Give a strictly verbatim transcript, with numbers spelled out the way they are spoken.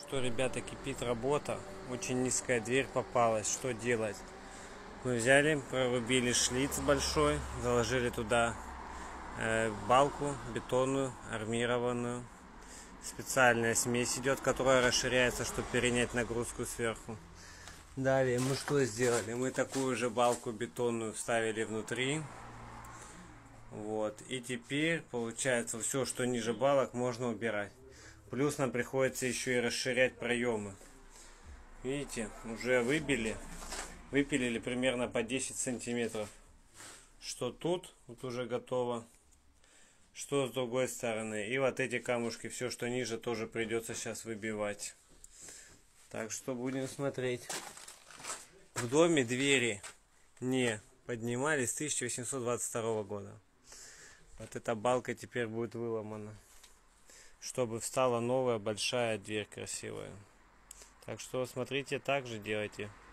Что, ребята, кипит работа. Очень низкая дверь попалась. Что делать? Мы взяли, прорубили шлиц большой, заложили туда э, балку бетонную, армированную. Специальная смесь идет, которая расширяется, чтобы перенять нагрузку сверху. Далее мы что сделали? Мы такую же балку бетонную вставили внутри. Вот. И теперь получается все, что ниже балок, можно убирать. Плюс нам приходится еще и расширять проемы. Видите, уже выбили. Выпилили примерно по десять сантиметров. Что тут, вот уже готово. Что с другой стороны. И вот эти камушки, все, что ниже, тоже придется сейчас выбивать. Так что будем смотреть. В доме двери не поднимались с тысяча восемьсот двадцать второго года. Вот эта балка теперь будет выломана, чтобы встала новая большая дверь красивая. Так что смотрите, так же делайте.